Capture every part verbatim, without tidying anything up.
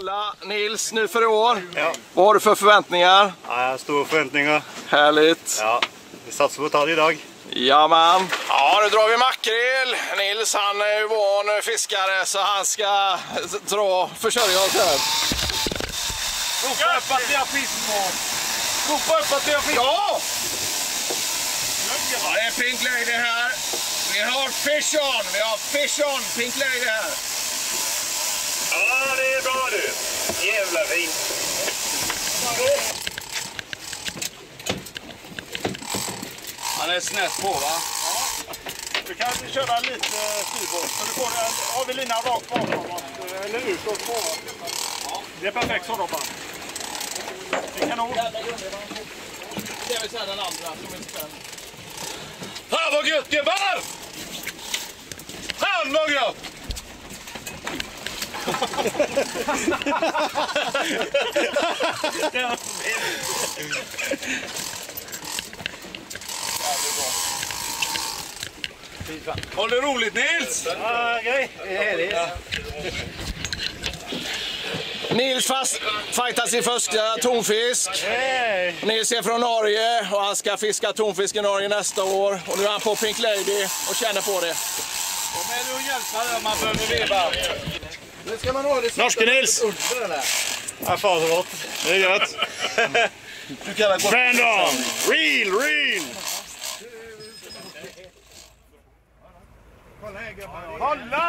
Kolla Nils nu för i år. Ja. Vad har du för förväntningar? Ja, jag har stora förväntningar. Härligt. Ja, vi satsar på att ta det idag. Ja man. Ja, nu drar vi makrill. Nils han är ju van fiskare så han ska dra försörja oss här. Ropa upp att vi har fisk på. Ropa upp att vi har fisk. Ja! Ja, det är Pink Lady här. Vi har fish on. Vi har fish on. Pink Lady här. Ja, det är bra du. Jävla fint. Han är snett på va? Ja. Du kan köra lite styrbord. Så du får en, har vi linan rakt bakom oss. Eller utåt på oss. Ja. Det är perfekt så Robban. Det kan nog. Det vill säga den andra som är spänn. Fan vad gött det var! Fan vad gött! Har du roligt Nils? Ja, grej. Det är härligt. Ja. Nils fast fightar sin första tonfisk. Hey. Nils är från Norge och han ska fiska tonfisk i Norge nästa år. Och nu är han på Pink Lady och känner på det. Kom med och hjälpa där man behöver veva. Nu ska man ha det. Norske Nils. Ja, fan så gott. Det är gött. Du kan väl gå. Brandon! Reel, reel! Kolla!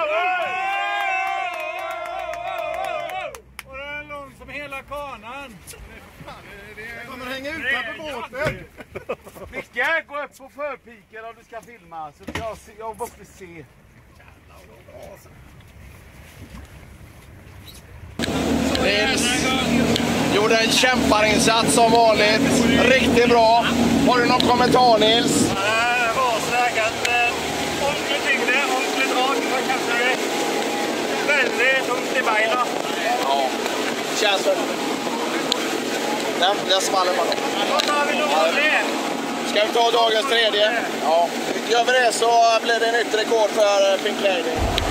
Och den är lång som hela kanan. Det kommer hänga utanför båten. Vi ska gå upp på förpiken om du ska filma. Så jag, jag måste se. Nils gjorde en kämparinsats som vanligt. Riktigt bra. Har du någon kommentar Nils? Det var säkert ordentligt tyngde, ordentligt drag. Vad kallar det? Väldigt tungt i benen. Ja, känns det. Den, den smaller man. Då tar vi nummer tre. Ska vi ta dagens tredje? Ja. Gör vi det så blir det nytt rekord för Pink Lady.